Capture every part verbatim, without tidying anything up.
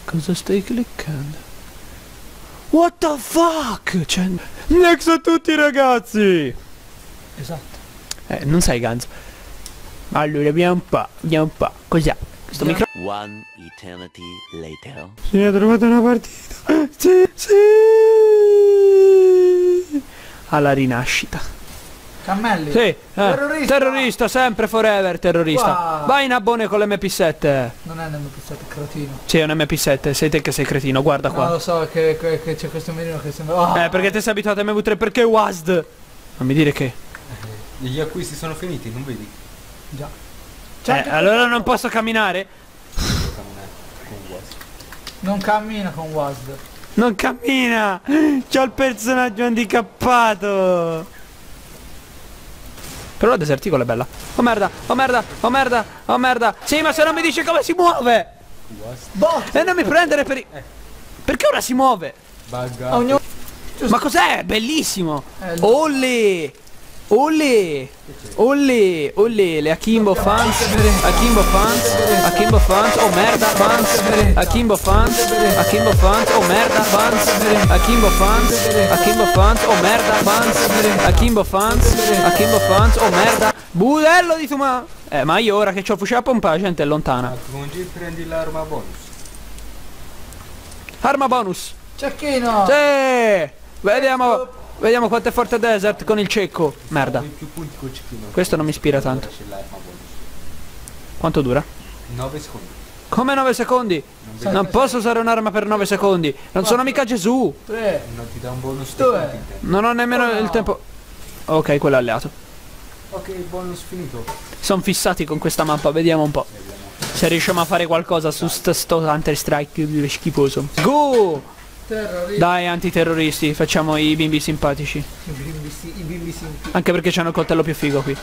Cosa stai cliccando? What the fuck? Cioè... Next a tutti ragazzi! Esatto. Eh, non sai ganzo. Allora, vediamo un po', vediamo un po'. Cos'è? Questo Yeah. micro... One eternity later. Si è trovata una partita. Sì, sì. Alla rinascita. Cammelli. Sì, eh. Terrorista. Terrorista, sempre forever terrorista. Wow. Vai in abbone con l'M P sette. Non è un M P sette, cretino. Sì, è un M P sette, sei te che sei cretino, guarda qua. No, lo so che, che, che c'è questo mirino che sembra... Oh. Eh, perché te sei abituato a M V tre, perché W A S D? Non mi dire che... Gli acquisti sono finiti, non vedi? Già. C'è Eh, anche allora questo- non posso camminare? Devo camminare con Wasp. Non cammina con W A S D. Non cammina! C'ho il personaggio handicappato! Però la deserticola è bella. Oh merda, oh merda, oh merda, oh merda. Sì, ma se non mi dice come si muove! Wasp. Bot! E non mi prendere per i... Perché ora si muove? Buggato. Ognuno... Ma cos'è? Bellissimo! Eh, il- Olè! Olè! Olè! Olè! Le Akimbo fans! Akimbo fans! Akimbo fans! Oh merda fans! Akimbo fans! Akimbo fans! Oh merda fans! Akimbo fans! Akimbo fans! Oh merda fans! Akimbo fans! Akimbo fans! Oh merda! Budello di Tuma! Eh, ma io ora che c'ho il fucile a pompa la gente è lontana. Ma con G prendi l'arma bonus. Arma bonus! Cecchino! Sì! Vediamo! Vediamo quanto è forte Desert con il cecco. Merda. Hai più punti col cecchino. Questo non mi ispira tanto. C'è l'arma bonus. Quanto dura? nove secondi. Come nove secondi? Non, Non posso usare un'arma per nove secondi. Non sono mica Gesù. Tre. non ti dà un bonus di Dov'è? punti in tempo. Non ho nemmeno Oh no. il tempo. Ok, quello è alleato. Ok, bonus finito. Sono fissati con questa mappa. Vediamo un po' se riusciamo a fare qualcosa su sto, sto Counter Strike schifoso. Go! Terrorista. Dai antiterroristi, facciamo i bimbi simpatici. I bimbi, si- i bimbi simpi. Anche perché c'hanno il coltello più figo qui.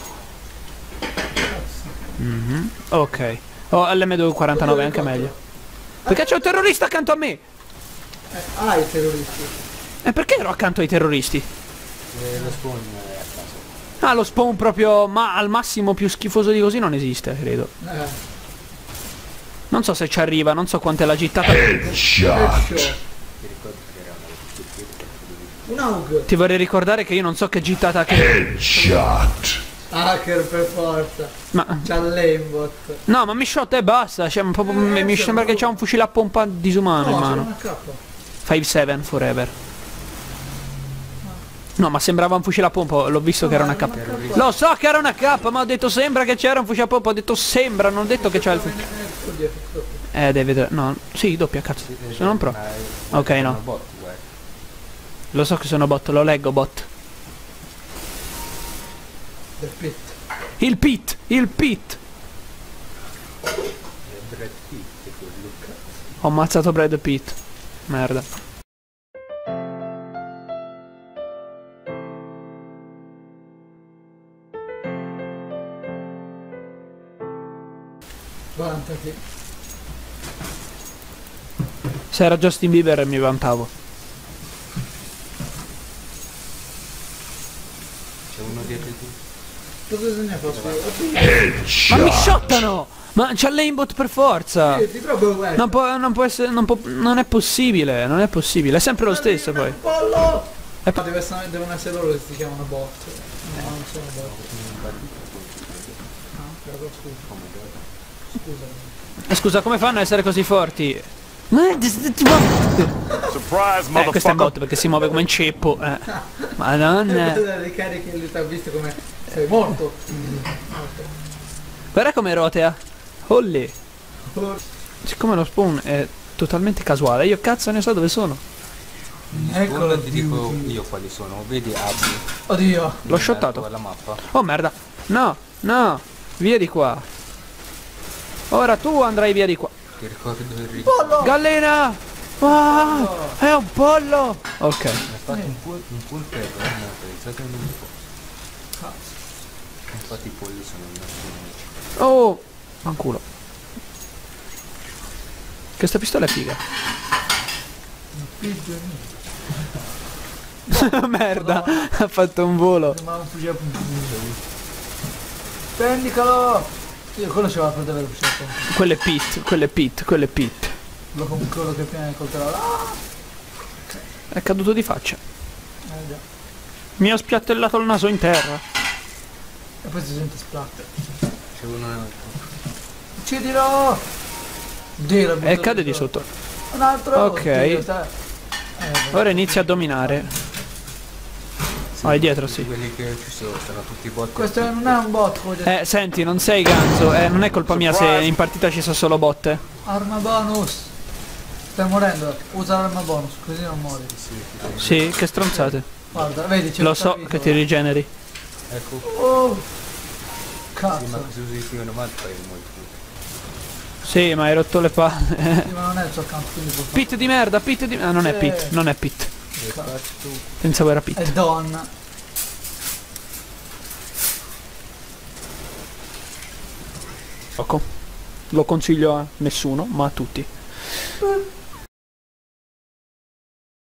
Mhm. Ok. Oh, l'M due quarantanove anche meglio. Perché c'è un terrorista accanto a me? Eh, ah, i terroristi. E perché ero accanto ai terroristi? E lo spawn è a caso. Ah, lo spawn proprio, ma al massimo più schifoso di così non esiste, credo. Eh. Non so se ci arriva, non so quanto è la gittata. Headshot. Ti ricordi che eravamo tutti e due? Un A U G. Ti vorrei ricordare che io non so che gittata che... Hacker per forza. Ma... C'ha l'aimbot. No, ma mi shot e basta, cioè, proprio- mi, mi sembra che c'ha un fucile a pompa disumano No, in c'è mano. una K. cinque sette forever. No, ma sembrava un fucile a pompa, l'ho visto che era una K. Lo so che era una K, ma ho detto sembra che c'era un fucile a pompa, ho detto sembra, non ho detto che c'era il fucile. Oddio, doppio. Eh, devi vedere, no, sì, doppia, cazzo, sono un pro. Ok, no. Bot, guarda. Lo so che sono bot, lo leggo bot. Del pit. Il pit, il pit. È Brad Pitt, quello. Ho ammazzato Brad Pitt. Merda. Vantati. Se era Justin Bieber mi vantavo. C'è uno dietro di tu. Cosa se ne fa? Oddio. Ma mi shottano! Ma c'ha l'aimbot per forza! Io ti trovo guarda. Non può, non può essere, non può, non è possibile, non è possibile, è sempre lo stesso poi. Pollo! E Ma deve essere, devono essere loro che si chiamano bot. No, non sono bot. No, però scusa. Scusami. Eh, scusa, come fanno a essere così forti? Ma è Surprise, Eh, questo è motherfucker. bot perché si muove come un ceppo. Eh. Madonna. Le ricariche li ha visto come sei morto. Guarda come rotea. Olè. Siccome lo spawn è totalmente casuale, io cazzo ne so dove sono. Eccolo, Spawn ti dico io quali sono. Vedi Abby. Oddio. L'ho shottato. La mappa. Oh merda. No, no. Via di qua. Ora tu andrai via di qua. Ti ricordo il ring. Pollo! Gallina! Ah, è un pollo! Ok. Mi ha fatto un pull, un pull per me, realizzato in un po'. Infatti i polli sono i nostri nemici. Oh! Fanculo. Questa pistola è figa. Merda, ha fatto un volo. Ma un fucile a punto. Prendicalo! Io quello ce l'ho per davvero fucile a punto. Quello è Pit, quello è Pit, quello è Pit. Quello con quello che prima il coltello. Ah! È caduto di faccia. Eh già. Mi ha spiattellato il naso in terra. E poi si sente splatter. C'è uno nel... Uccidilo! Dio, E cade di sotto. Un altro! Ok. Oddio, sai. Eh, vabbè. Ora inizia a dominare. Sì, Ah, è dietro, tutti sì. quelli che ci sono, stanno tutti bot. Questo non è un bot, come ho detto. Eh, senti, non sei ganzo. Eh, non è colpa mia se in partita ci sono solo botte. Arma bonus! Stai morendo, usa l'arma bonus, così non muori. Sì, che stronzate. Guarda, vedi, c'è Lo tutta so vita, che ti rigeneri. Ecco, Oh! sì, ma Cazzo! se usi il P novanta fai molto. Sì, ma hai rotto le palle. Sì, ma non è il suo account, quindi può fare. Pit di merda, pit di... Ah, non è Sì. pit, non è pit. E faccio tu. Pensavo era pit. È donna. Poco. Lo consiglio a nessuno, ma a tutti. Eh,